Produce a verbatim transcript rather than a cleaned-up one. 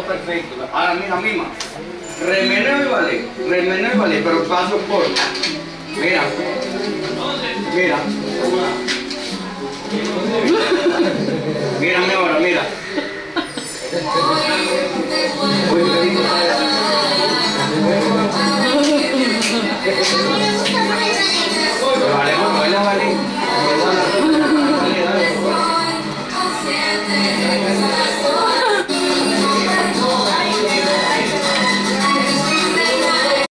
todo perfecto. Ahora mira, misma. Remeneo y ballet. Remeneo y ballet, pero paso por. Mira. Mira.